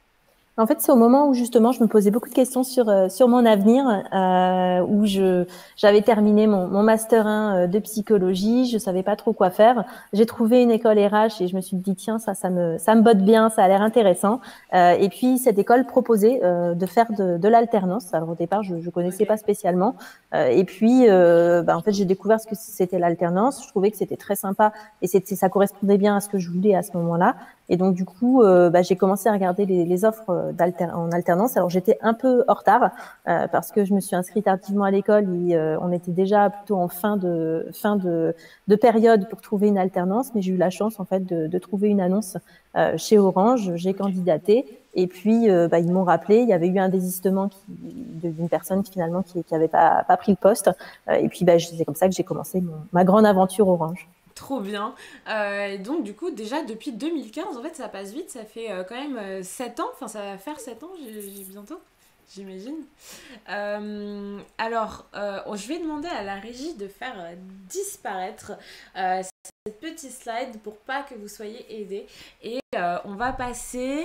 En fait, c'est au moment où justement je me posais beaucoup de questions sur euh, sur mon avenir, euh, où je j'avais terminé mon, mon master un de psychologie, je savais pas trop quoi faire. J'ai trouvé une école R H et je me suis dit tiens ça ça me ça me botte bien, ça a l'air intéressant. Euh, et puis cette école proposait euh, de faire de, de l'alternance. Alors au départ je je connaissais
Ok.
pas spécialement. Euh, et puis euh, bah, en fait j'ai découvert ce que c'était l'alternance. Je trouvais que c'était très sympa et c'était ça correspondait bien à ce que je voulais à ce moment-là. Et donc du coup, euh, bah, j'ai commencé à regarder les, les offres d'alter en alternance. Alors j'étais un peu en retard euh, parce que je me suis inscrite tardivement à l'école et euh, on était déjà plutôt en fin de fin de, de période pour trouver une alternance. Mais j'ai eu la chance en fait de, de trouver une annonce euh, chez Orange. J'ai
Ok.
candidaté et puis euh, bah, ils m'ont rappelé. Il y avait eu un désistement d'une personne qui, finalement qui, qui avait pas pas pris le poste. Euh, et puis bah, c'est comme ça que j'ai commencé mon, ma grande aventure Orange.
Trop bien. Euh, et donc, du coup, déjà depuis deux mille quinze, en fait, ça passe vite. Ça fait euh, quand même euh, sept ans. Enfin, ça va faire sept ans, j'ai j'ai bientôt, j'imagine. Euh, alors, euh, je vais demander à la régie de faire euh, disparaître euh, cette petite slide pour pas que vous soyez aidés. Et euh, on va passer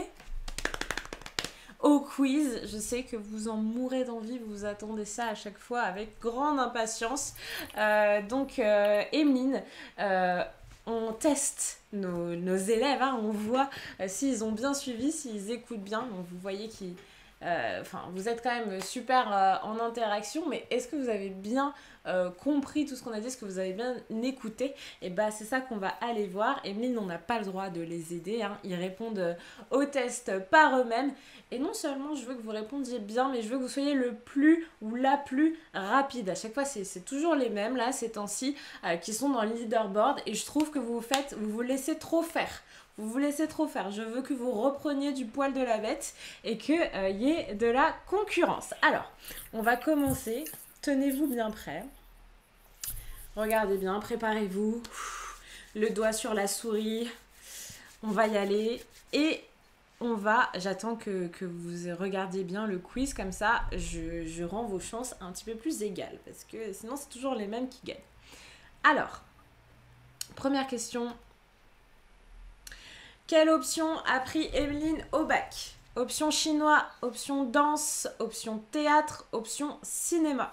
au quiz. Je sais que vous en mourrez d'envie, vous attendez ça à chaque fois avec grande impatience. Euh, donc, euh, Emeline, euh, on teste nos, nos élèves, hein, on voit euh, s'ils ont bien suivi, s'ils écoutent bien. Donc, vous voyez qu'ils... euh, Enfin, vous êtes quand même super euh, en interaction, mais est-ce que vous avez bien euh, compris tout ce qu'on a dit? Est-ce que vous avez bien écouté? Et bah, c'est ça qu'on va aller voir. Emeline, on n'a pas le droit de les aider, hein. Ils répondent euh, au test par eux-mêmes. Et non seulement je veux que vous répondiez bien, mais je veux que vous soyez le plus ou la plus rapide. À chaque fois, c'est c'est toujours les mêmes, là, ces temps-ci, euh, qui sont dans le leaderboard. Et je trouve que vous vous faites, vous vous laissez trop faire. Vous vous laissez trop faire. Je veux que vous repreniez du poil de la bête et qu'il euh, y ait de la concurrence. Alors, on va commencer. Tenez-vous bien prêts. Regardez bien, préparez-vous. Le doigt sur la souris. On va y aller. Et on va, j'attends que, que vous regardiez bien le quiz, comme ça je, je rends vos chances un petit peu plus égales, parce que sinon c'est toujours les mêmes qui gagnent. Alors, première question. Quelle option a pris Emeline au bac? Option chinois, option danse, option théâtre, option cinéma.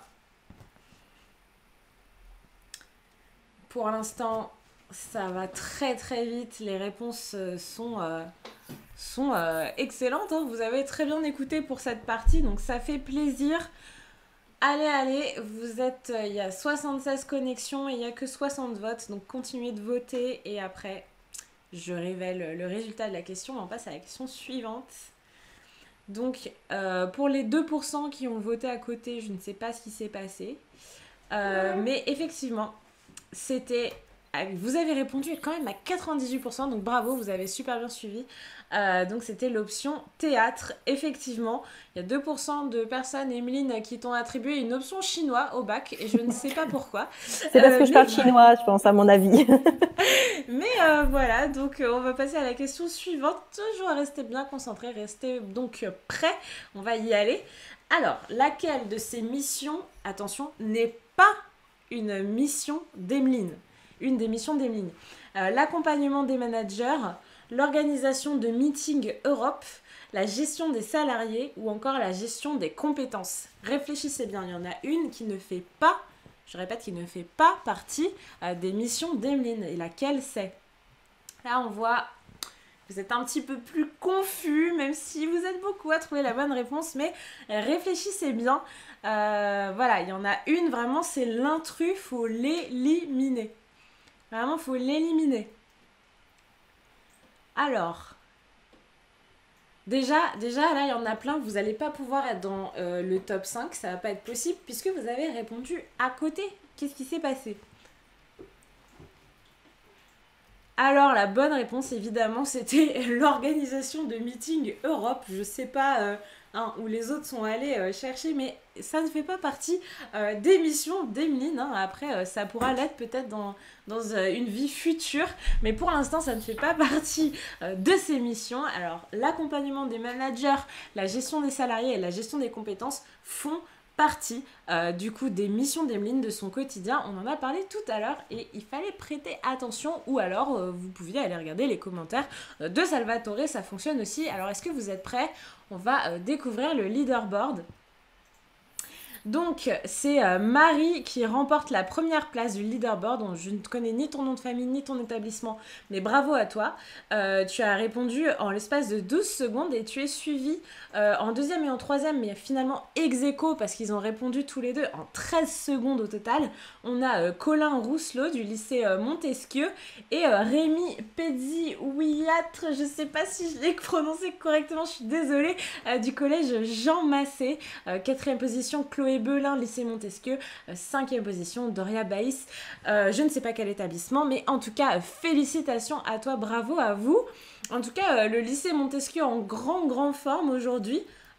Pour l'instant, ça va très très vite, les réponses sont... Euh, sont euh, excellentes, hein. Vous avez très bien écouté pour cette partie, donc ça fait plaisir. Allez, allez, vous êtes, euh, il y a soixante-seize connexions et il n'y a que soixante votes, donc continuez de voter et après je révèle le résultat de la question. On passe à la question suivante. Donc euh, pour les deux pour cent qui ont voté à côté, je ne sais pas ce qui s'est passé, euh, mais effectivement c'était... Vous avez répondu quand même à quatre-vingt-dix-huit pour cent, donc bravo, vous avez super bien suivi. Euh, donc c'était l'option théâtre. Effectivement, il y a deux pour cent de personnes, Emeline, qui t'ont attribué une option chinois au bac, et je ne sais pas pourquoi.
C'est parce euh, que je parle mais... chinois, je pense, à mon avis.
Mais euh, voilà, donc euh, on va passer à la question suivante. Toujours rester bien concentré, rester donc prêt. On va y aller. Alors, laquelle de ces missions, attention, n'est pas une mission d'Emeline? Une des missions d'Emeline. Euh, l'accompagnement des managers, l'organisation de meetings Europe, la gestion des salariés ou encore la gestion des compétences. Réfléchissez bien, il y en a une qui ne fait pas, je répète, qui ne fait pas partie euh, des missions d'Emeline. Et laquelle c'est? Là, on voit, vous êtes un petit peu plus confus, même si vous êtes beaucoup à trouver la bonne réponse, mais réfléchissez bien. Euh, voilà, il y en a une, vraiment, c'est l'intrus, il faut l'éliminer. Vraiment, il faut l'éliminer. Alors, déjà, déjà, là, il y en a plein. Vous n'allez pas pouvoir être dans euh, le top cinq. Ça ne va pas être possible puisque vous avez répondu à côté. Qu'est-ce qui s'est passé? Alors, la bonne réponse, évidemment, c'était l'organisation de meeting Europe. Je ne sais pas euh, hein, où les autres sont allés euh, chercher, mais ça ne fait pas partie euh, des missions d'Emeline. Hein. Après, euh, ça pourra l'être peut-être dans, dans euh, une vie future, mais pour l'instant, ça ne fait pas partie euh, de ces missions. Alors, l'accompagnement des managers, la gestion des salariés et la gestion des compétences font partie euh, du coup des missions d'Emeline, de son quotidien. On en a parlé tout à l'heure et il fallait prêter attention, ou alors euh, vous pouviez aller regarder les commentaires euh, de Salvatore, ça fonctionne aussi. Alors est-ce que vous êtes prêts? On va euh, découvrir le leaderboard. Donc, c'est euh, Marie qui remporte la première place du leaderboard. Donc, je ne connais ni ton nom de famille, ni ton établissement, mais bravo à toi. Euh, tu as répondu en l'espace de douze secondes et tu es suivi euh, en deuxième et en troisième, mais finalement ex aequo parce qu'ils ont répondu tous les deux en treize secondes au total. On a euh, Colin Rousselot du lycée euh, Montesquieu et euh, Rémi Pedzi-Ouiatre, je ne sais pas si je l'ai prononcé correctement, je suis désolée, euh, du collège Jean Massé. Euh, quatrième position, Chloé Belin, lycée Montesquieu. Euh, cinquième position, Doria Baïs. Euh, je ne sais pas quel établissement, mais en tout cas, euh, félicitations à toi, bravo à vous. En tout cas, euh, le lycée Montesquieu en grand, grand forme aujourd'hui.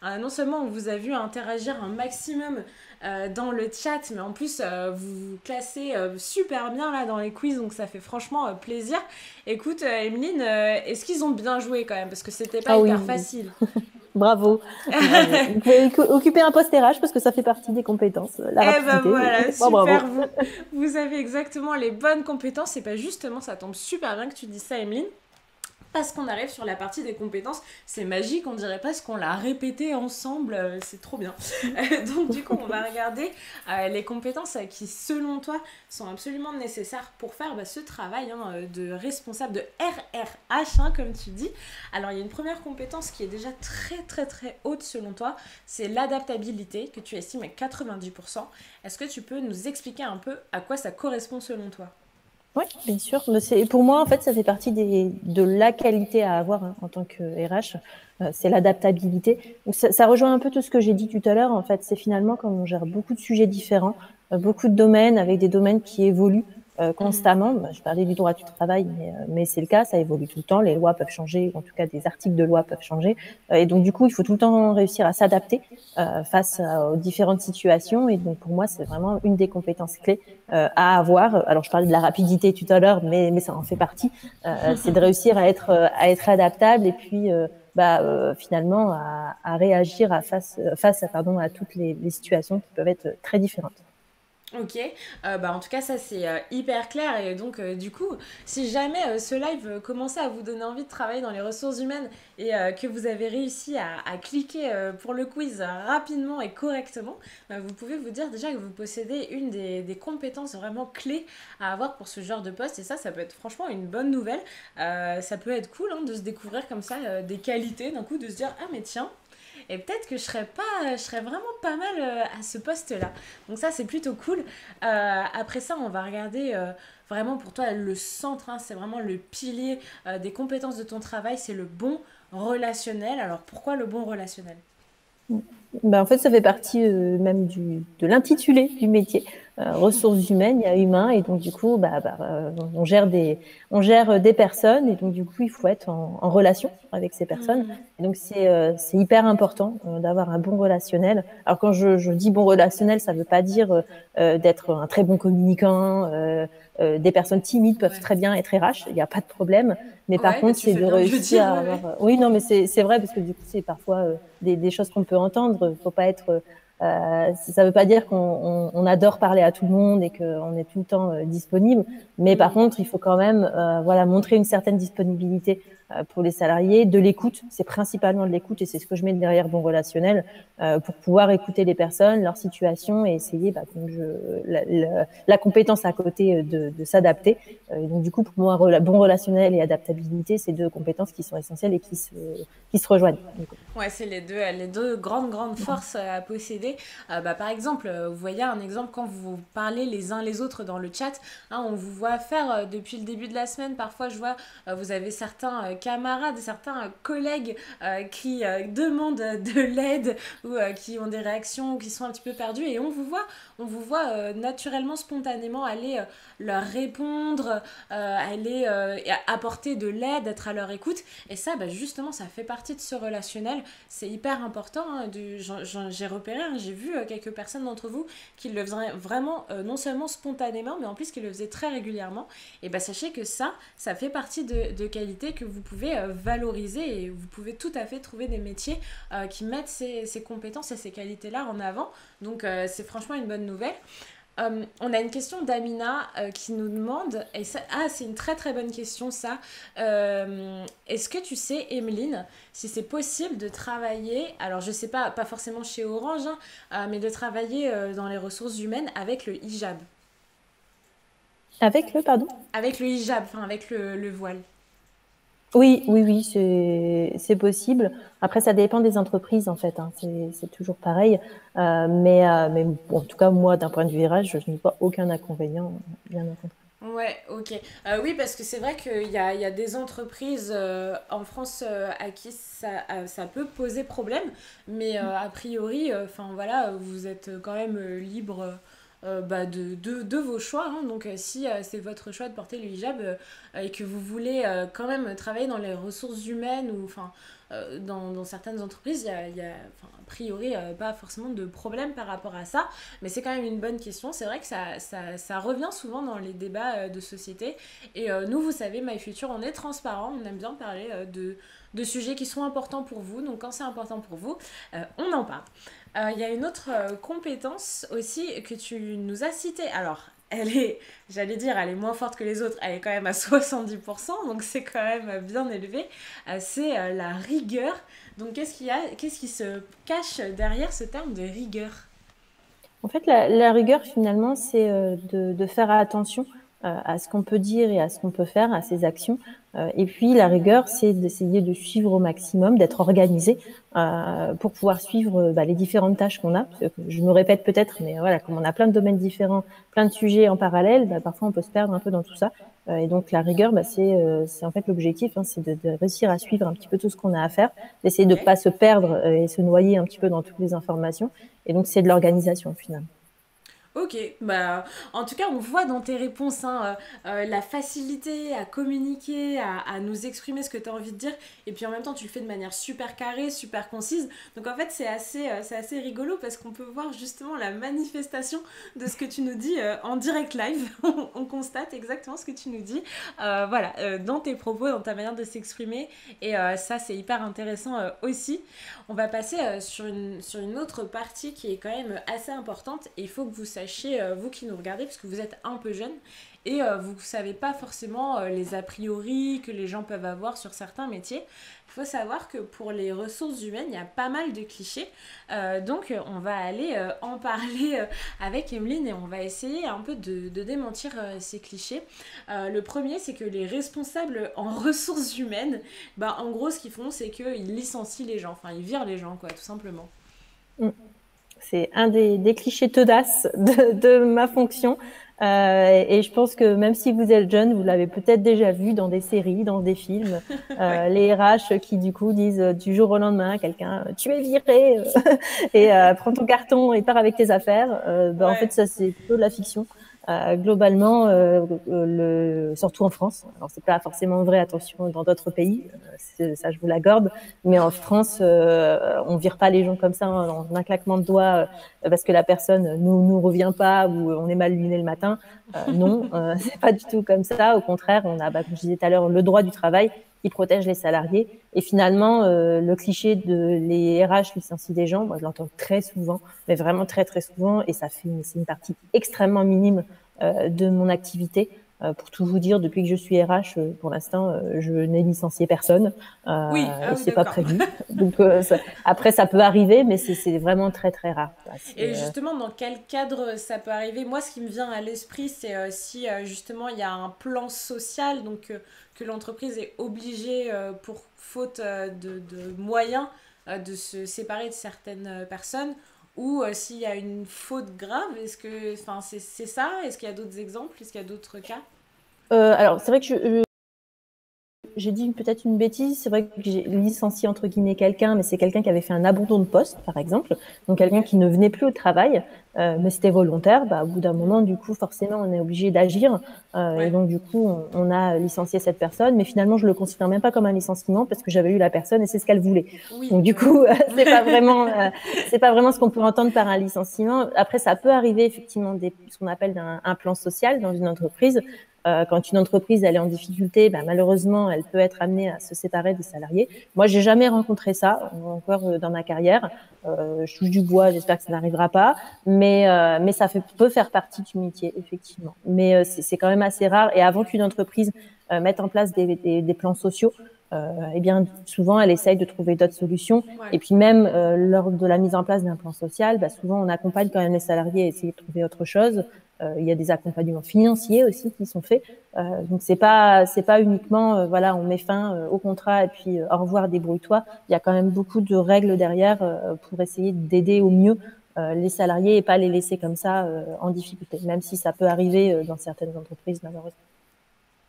Euh, non seulement on vous a vu interagir un maximum euh, dans le chat, mais en plus euh, vous vous classez euh, super bien là dans les quiz, donc ça fait franchement euh, plaisir. Écoute, euh, Emeline, euh, est-ce qu'ils ont bien joué quand même? Parce que c'était pas
Ah oui,
hyper
oui.
facile.
Bravo, bravo. Vous pouvez ocu- occuper un poste R H parce que ça fait partie des compétences, la
Eh ben
rapidité.
voilà,
Bon, bravo.
super, vous, vous avez exactement les bonnes compétences. Et pas justement, ça tombe super bien que tu dis ça, Emeline. Parce qu'on arrive sur la partie des compétences, c'est magique, on dirait pas ce qu'on l'a répété ensemble, euh, c'est trop bien. Euh, donc du coup, on va regarder euh, les compétences euh, qui, selon toi, sont absolument nécessaires pour faire bah, ce travail hein, euh, de responsable de R R H, hein, comme tu dis. Alors, il y a une première compétence qui est déjà très très très haute selon toi, c'est l'adaptabilité, que tu estimes à quatre-vingt-dix pour cent. Est-ce que tu peux nous expliquer un peu à quoi ça correspond selon toi?
Oui, bien sûr. Mais c'est, pour moi, en fait, ça fait partie des, de la qualité à avoir hein, en tant que R H. Euh, c'est l'adaptabilité. Donc, ça, ça rejoint un peu tout ce que j'ai dit tout à l'heure. En fait, c'est finalement comme on gère beaucoup de sujets différents, euh, beaucoup de domaines avec des domaines qui évoluent euh, constamment. Bah, je parlais du droit du travail, mais, euh, mais c'est le cas, ça évolue tout le temps. Les lois peuvent changer, en tout cas, des articles de loi peuvent changer. Euh, et donc, du coup, il faut tout le temps réussir à s'adapter euh, face à, aux différentes situations. Et donc, pour moi, c'est vraiment une des compétences clés euh, à avoir. Alors, je parlais de la rapidité tout à l'heure, mais, mais ça en fait partie. Euh, c'est de réussir à être, à être adaptable et puis euh, bah, euh, finalement à, à réagir à face, face à, pardon, à toutes les, les situations qui peuvent être très différentes.
Ok, euh, bah en tout cas ça c'est euh, hyper clair et donc euh, du coup si jamais euh, ce live euh, commençait à vous donner envie de travailler dans les ressources humaines et euh, que vous avez réussi à, à cliquer euh, pour le quiz euh, rapidement et correctement, bah, vous pouvez vous dire déjà que vous possédez une des, des compétences vraiment clés à avoir pour ce genre de poste et ça ça peut être franchement une bonne nouvelle. Euh, ça peut être cool hein, de se découvrir comme ça euh, des qualités d'un coup, de se dire ah mais tiens, et peut-être que je serais pas je serais vraiment pas mal euh, à ce poste là, donc ça c'est plutôt cool. Euh, après ça on va regarder euh, vraiment pour toi le centre hein, c'est vraiment le pilier euh, des compétences de ton travail, c'est le bon relationnel. Alors pourquoi le bon relationnel?
Ben, en fait, ça fait partie euh, même du, de l'intitulé du métier. Euh, ressources humaines, il y a humain, et donc du coup, bah, bah, euh, on gère des, on gère des personnes, et donc du coup, il faut être en, en relation avec ces personnes.
Hmm.
Et donc c'est, euh, c'est hyper important euh, d'avoir un bon relationnel. Alors quand je, je dis bon relationnel, ça veut pas dire euh, d'être un très bon communicant. Euh, euh, des personnes timides peuvent
Ouais.
très bien être R H, il n'y a pas de problème. Mais par
Ouais, bah
contre,
tu
c'est
fais
de
bien de le
réussir
dire,
à
ouais, ouais.
avoir. Oui, non, mais c'est, c'est vrai parce que du coup, c'est parfois euh, des, des choses qu'on peut entendre. Faut pas être. Euh, ça ne veut pas dire qu'on on, on adore parler à tout le monde et qu'on est tout le temps euh, disponible, mais par
Hmm.
contre, il faut quand même, euh, voilà, montrer une certaine disponibilité euh, pour les salariés, de l'écoute. C'est principalement de l'écoute et c'est ce que je mets derrière bon relationnel euh, pour pouvoir écouter les personnes, leur situation et essayer, bah, comme je, la, la, la compétence à côté de, de s'adapter. Euh, donc du coup, pour moi, rela- bon relationnel et adaptabilité, c'est deux compétences qui sont essentielles et qui se, qui se rejoignent.
Ouais, c'est les deux, les deux grandes, grandes forces à posséder. Euh, bah, par exemple, euh, vous voyez un exemple quand vous parlez les uns les autres dans le chat, hein, on vous voit faire euh, depuis le début de la semaine. Parfois, je vois, euh, vous avez certains euh, camarades, certains euh, collègues euh, qui euh, demandent de l'aide ou euh, qui ont des réactions ou qui sont un petit peu perdus. Et on vous voit, on vous voit euh, naturellement, spontanément aller euh, leur répondre, euh, aller euh, apporter de l'aide, être à leur écoute. Et ça, bah, justement, ça fait partie de ce relationnel. C'est hyper important. Hein, du, j'ai repéré, hein, j'ai vu euh, quelques personnes d'entre vous qui le faisaient vraiment, euh, non seulement spontanément, mais en plus qui le faisaient très régulièrement. Et bah, sachez que ça, ça fait partie de, de qualités que vous pouvez euh, valoriser et vous pouvez tout à fait trouver des métiers euh, qui mettent ces, ces compétences et ces qualités-là en avant. Donc, euh, c'est franchement une bonne nouvelle. Euh, on a une question d'Amina euh, qui nous demande, et ça, ah c'est une très très bonne question ça, euh, est-ce que tu sais Emeline, si c'est possible de travailler, alors je sais pas, pas forcément chez Orange, hein, euh, mais de travailler euh, dans les ressources humaines avec le hijab?
Avec le, pardon?
Avec le hijab, enfin avec le, le voile.
Oui, oui, oui, c'est c'est possible. Après, ça dépend des entreprises, en fait. Hein. C'est c'est toujours pareil. Euh, mais euh, mais bon, en tout cas, moi, d'un point de vue R H, je, je n'ai pas aucun inconvénient, bien au contraire.
Ouais, ok. Euh, oui, parce que c'est vrai qu'il y a, il y a des entreprises euh, en France euh, à qui ça, euh, ça peut poser problème, mais euh, a priori, enfin voilà, vous êtes quand même euh, libre euh, bah, de, de, de vos choix. Hein. Donc, euh, si euh, c'est votre choix de porter le hijab euh, et que vous voulez euh, quand même travailler dans les ressources humaines ou enfin euh, dans, dans certaines entreprises, il y a, il y a enfin, a priori euh, pas forcément de problème par rapport à ça. Mais c'est quand même une bonne question. C'est vrai que ça, ça, ça revient souvent dans les débats euh, de société. Et euh, nous, vous savez, MyFuture, on est transparent. On aime bien parler euh, de, de sujets qui sont importants pour vous. Donc, quand c'est important pour vous, euh, on en parle. Euh, Il y a une autre euh, compétence aussi que tu nous as citée. Alors, elle est, j'allais dire, elle est moins forte que les autres. Elle est quand même à soixante-dix pour cent, donc c'est quand même bien élevé. Euh, c'est euh, la rigueur. Donc, qu'est-ce qu'il y a, qu'est-ce qui se cache derrière ce terme de rigueur?
En fait, la, la rigueur, finalement, c'est euh, de, de faire attention euh, à ce qu'on peut dire et à ce qu'on peut faire, à ses actions. Euh, et puis, la rigueur, c'est d'essayer de suivre au maximum, d'être organisé euh, pour pouvoir suivre euh, bah, les différentes tâches qu'on a. Parce que je me répète peut-être, mais voilà, comme on a plein de domaines différents, plein de sujets en parallèle, bah, parfois on peut se perdre un peu dans tout ça. Euh, et donc, la rigueur, bah, c'est euh, c'est en fait l'objectif, hein, c'est de, de réussir à suivre un petit peu tout ce qu'on a à faire, d'essayer de
Ok.
ne pas se perdre euh, et se noyer un petit peu dans toutes les informations. Et donc, c'est de l'organisation, finalement.
Ok, bah en tout cas on voit dans tes réponses hein, euh, euh, la facilité à communiquer, à, à nous exprimer ce que tu as envie de dire et puis en même temps tu le fais de manière super carrée, super concise. Donc en fait c'est assez, euh, c'est assez rigolo parce qu'on peut voir justement la manifestation de ce que tu nous dis euh, en direct live. on, on constate exactement ce que tu nous dis euh, voilà, euh, dans tes propos, dans ta manière de s'exprimer et euh, ça c'est hyper intéressant euh, aussi. On va passer euh, sur, une, sur une autre partie qui est quand même assez importante et il faut que vous sachiez, euh, vous qui nous regardez, parce que vous êtes un peu jeune et euh, vous ne savez pas forcément euh, les a priori que les gens peuvent avoir sur certains métiers. Il faut savoir que pour les ressources humaines, il y a pas mal de clichés. Euh, donc on va aller euh, en parler euh, avec Emeline et on va essayer un peu de, de démentir euh, ces clichés. Euh, le premier, c'est que les responsables en ressources humaines, bah, en gros, ce qu'ils font, c'est qu'ils licencient les gens, enfin, ils virent les gens, quoi, tout simplement.
Mm. C'est un des, des clichés tenaces de, de ma fonction. Euh, et je pense que même si vous êtes jeune, vous l'avez peut-être déjà vu dans des séries, dans des films,
Ouais.
euh, les R H qui du coup disent euh, du jour au lendemain à quelqu'un euh, tu es viré euh, et euh, prends ton carton et pars avec tes affaires. Euh, ben, en fait,
Ouais.
ça c'est plutôt de la fiction. Euh, globalement, euh, euh, le, surtout en France. Alors c'est pas forcément vrai, attention, dans d'autres pays, euh, ça je vous l'accorde. Mais en France, euh, on vire pas les gens comme ça en, en un claquement de doigts euh, parce que la personne nous nous revient pas ou on est mal luné le matin. Euh, non, euh, c'est pas du tout comme ça. Au contraire, on a, bah, comme je disais tout à l'heure, le droit du travail qui protège les salariés. Et finalement, euh, le cliché de les R H licencient des gens, moi je l'entends très souvent, mais vraiment très très souvent, et ça fait c'est une partie extrêmement minime euh, de mon activité. Euh, pour tout vous dire, depuis que je suis R H, euh, pour l'instant, euh, je n'ai licencié personne
Oui,
euh,
ah
et
oui,
c'est pas
d'accord.
prévu. Donc euh, ça, après, ça peut arriver, mais c'est vraiment très très rare.
Et
C'est, euh,
justement, dans quel cadre ça peut arriver? Moi, ce qui me vient à l'esprit, c'est euh, si euh, justement il y a un plan social, donc euh, que l'entreprise est obligée, euh, pour faute euh, de, de moyens, euh, de se séparer de certaines euh, personnes, ou euh, s'il y a une faute grave, est-ce que, enfin, c'est c'est ça? Est-ce qu'il y a d'autres exemples? Est-ce qu'il y a d'autres cas?
euh, alors c'est vrai que je, j'ai dit peut-être une bêtise, c'est vrai que j'ai licencié entre guillemets quelqu'un, mais c'est quelqu'un qui avait fait un abandon de poste, par exemple, donc quelqu'un
Ok.
qui ne venait plus au travail, euh, mais c'était volontaire. Bah, au bout d'un moment, du coup, forcément, on est obligé d'agir, euh, et
Ouais.
donc du coup, on, on a licencié cette personne, mais finalement, je le considère même pas comme un licenciement parce que j'avais eu la personne et c'est ce qu'elle voulait.
Oui,
Donc du
ouais.
coup, c'est pas vraiment, euh, c'est pas vraiment ce qu'on peut entendre par un licenciement. Après, ça peut arriver effectivement des, ce qu'on appelle un, un plan social dans une entreprise. Euh, quand une entreprise elle est en difficulté, ben, malheureusement, elle peut être amenée à se séparer des salariés. Moi, j'ai jamais rencontré ça encore euh, dans ma carrière. Euh, je touche du bois, j'espère que ça n'arrivera pas, mais euh, mais ça fait, peut faire partie du métier effectivement. Mais euh, c'est quand même assez rare. Et avant qu'une entreprise euh, mette en place des, des, des plans sociaux, euh, eh bien souvent elle essaye de trouver d'autres solutions.
Ouais.
Et puis même euh, lors de la mise en place d'un plan social, bah, souvent on accompagne quand même les salariés à essayer de trouver autre chose. Euh, il y a des accompagnements financiers aussi qui sont faits. Euh, donc c'est pas c'est pas uniquement euh, voilà on met fin euh, au contrat et puis euh, au revoir débrouille-toi. Il y a quand même beaucoup de règles derrière euh, pour essayer d'aider au mieux euh, les salariés et pas les laisser comme ça euh, en difficulté, même si ça peut arriver euh, dans certaines entreprises malheureusement.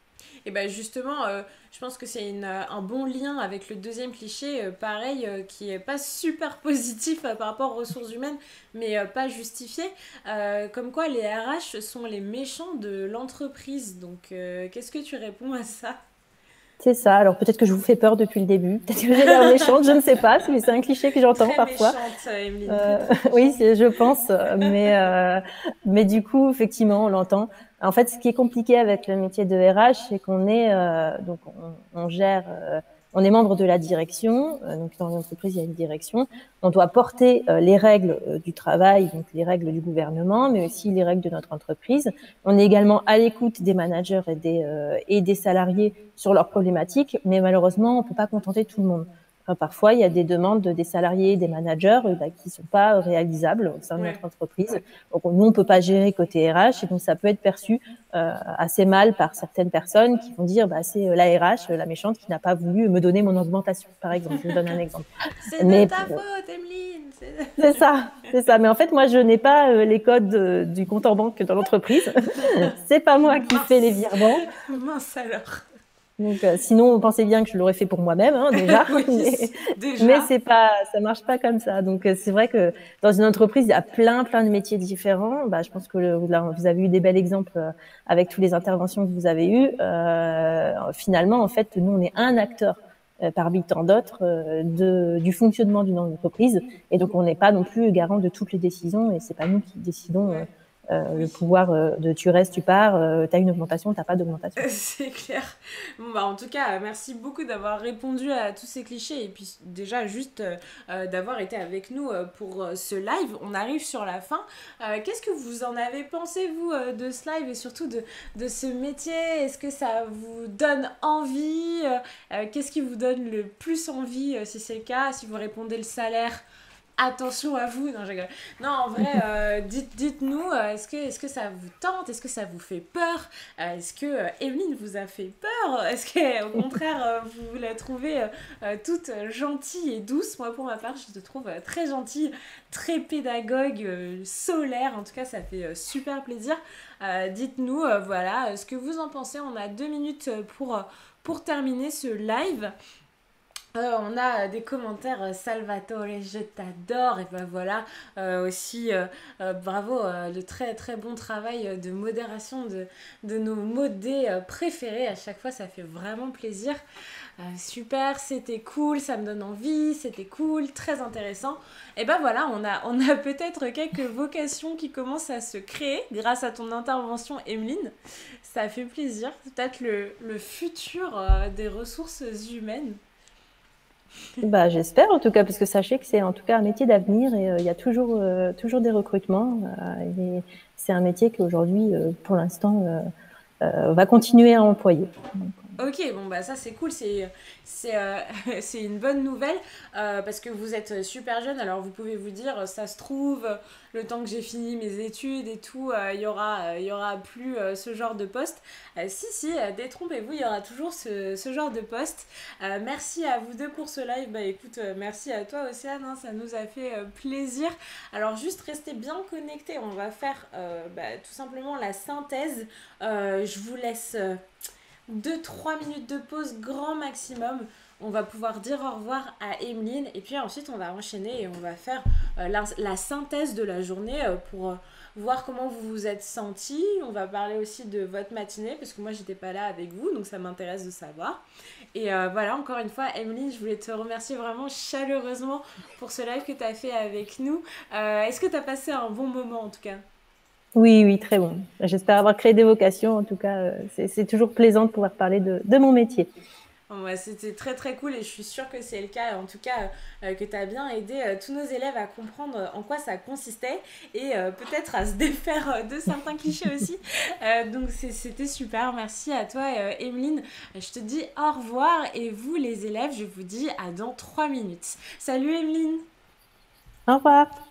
Et ben justement, euh, je pense que c'est une, euh, un bon lien avec le deuxième cliché, euh, pareil, euh, qui est pas super positif euh, par rapport aux ressources humaines, mais euh, pas justifié. Euh, comme quoi les R H sont les méchants de l'entreprise. Donc, euh, qu'est-ce que tu réponds à ça?
C'est ça. Alors peut-être que je vous fais peur depuis le début. Peut-être que j'ai l'air méchante, je ne sais pas, mais c'est un cliché que j'entends
Très
parfois.
méchante, euh, Emeline, très
Euh,
très
oui,
méchante.
c'est- je pense, euh, mais euh, mais du coup, effectivement, on l'entend. En fait, ce qui est compliqué avec le métier de R H, c'est qu'on est euh, donc on, on gère, euh, on est membre de la direction. Euh, donc dans l'entreprise, il y a une direction. On doit porter euh, les règles euh, du travail, donc les règles du gouvernement, mais aussi les règles de notre entreprise. On est également à l'écoute des managers et des euh, et des salariés sur leurs problématiques, mais malheureusement, on peut pas contenter tout le monde. Enfin, parfois, il y a des demandes des salariés, des managers euh, bah, qui ne sont pas réalisables au sein de
Ouais.
notre entreprise. Donc, nous, on ne peut pas gérer côté R H, et donc ça peut être perçu euh, assez mal par certaines personnes qui vont dire bah, c'est la R H, la méchante, qui n'a pas voulu me donner mon augmentation, par exemple. Je vous donne un exemple.
C'est de
Mais
ta faute, Emeline. C'est
c'est ça, c'est ça. Mais en fait, moi, je n'ai pas euh, les codes euh, du compte en banque dans l'entreprise. C'est pas moi qui fais les
mince.
virements.
Mince alors.
Donc, euh, sinon, on pensait bien que je l'aurais fait pour moi-même, hein, déjà.
Oui,
Mais, mais
déjà.
c'est pas, ça marche pas comme ça. Donc, euh, c'est vrai que dans une entreprise, il y a plein, plein de métiers différents. Bah, je pense que le- là, vous avez eu des bels exemples euh, avec toutes les interventions que vous avez eues. Euh, finalement, en fait, nous, on est un acteur euh, parmi tant d'autres euh, de, du fonctionnement d'une entreprise. Et donc, on n'est pas non plus garant de toutes les décisions. Et c'est pas nous qui décidons euh,
Ouais.
euh, le
Oui.
pouvoir euh, de tu restes, tu pars, euh, t'as une augmentation, t'as pas d'augmentation.
C'est clair. Bon, bah, en tout cas, merci beaucoup d'avoir répondu à tous ces clichés et puis déjà juste euh, euh, d'avoir été avec nous euh, pour euh, ce live. On arrive sur la fin. Euh, Qu'est-ce que vous en avez pensé, vous, euh, de ce live et surtout de, de ce métier? Est-ce que ça vous donne envie? Euh, euh, Qu'est-ce qui vous donne le plus envie, euh, si c'est le cas? Si vous répondez le salaire, attention à vous. Non, je rigole. Non, en vrai, euh, dites, dites-nous, euh, est-ce que, est-ce que ça vous tente? Est-ce que ça vous fait peur? Euh, est-ce que euh, Emeline vous a fait peur? Est-ce qu'au contraire, euh, vous la trouvez euh, euh, toute euh, gentille et douce? Moi, pour ma part, je te trouve euh, très gentille, très pédagogue, euh, solaire. En tout cas, ça fait euh, super plaisir. Euh, dites-nous, euh, voilà, euh, ce que vous en pensez. On a deux minutes euh, pour, euh, pour terminer ce live. Euh, on a euh, des commentaires euh, Salvatore, je t'adore. Et ben voilà, euh, aussi euh, euh, bravo, euh, le très très bon travail euh, de modération de, de nos modés euh, préférés. À chaque fois, ça fait vraiment plaisir. Euh, super, c'était cool, ça me donne envie, c'était cool, très intéressant. Et ben voilà, on a, on a peut-être quelques vocations qui commencent à se créer grâce à ton intervention, Emeline. Ça fait plaisir. C'est peut-être le, le futur euh, des ressources humaines.
Bah, j'espère en tout cas, parce que sachez que c'est en tout cas un métier d'avenir et euh, il y a toujours, euh, toujours des recrutements. Euh, et c'est un métier qui aujourd'hui, euh, pour l'instant, euh, euh, va continuer à employer. Donc,
Ok, bon bah ça c'est cool, c'est c'est euh, c'est une bonne nouvelle euh, parce que vous êtes super jeune, alors vous pouvez vous dire ça se trouve le temps que j'ai fini mes études et tout, euh, il y aura euh, il y aura plus euh, ce genre de poste. Euh, si si, euh, détrompez-vous, il y aura toujours ce, ce genre de poste. Euh, merci à vous deux pour ce live. Bah écoute, euh, merci à toi Océane, hein, ça nous a fait euh, plaisir. Alors juste restez bien connectés, on va faire euh, bah, tout simplement la synthèse. Euh, je vous laisse euh, deux trois minutes de pause grand maximum. On va pouvoir dire au revoir à Emeline et puis ensuite on va enchaîner et on va faire euh, la, la synthèse de la journée euh, pour euh, voir comment vous vous êtes senti. On va parler aussi de votre matinée parce que moi j'étais pas là avec vous donc ça m'intéresse de savoir. Et euh, voilà, encore une fois, Emeline, je voulais te remercier vraiment chaleureusement pour ce live que tu as fait avec nous. Euh, Est-ce que tu as passé un bon moment en tout cas?
oui, oui, très bon. J'espère avoir créé des vocations. En tout cas, euh, c'est, c'est toujours plaisant de pouvoir parler de, de mon métier.
Bon, bah, c'était très très cool et je suis sûre que c'est le cas, en tout cas euh, que tu as bien aidé euh, tous nos élèves à comprendre euh, en quoi ça consistait et euh, peut-être à se défaire euh, de certains clichés aussi. Euh, donc c'est- c'était super, merci à toi euh, Emeline. Je te dis au revoir et vous les élèves, je vous dis à dans trois minutes. Salut Emeline!
Au revoir.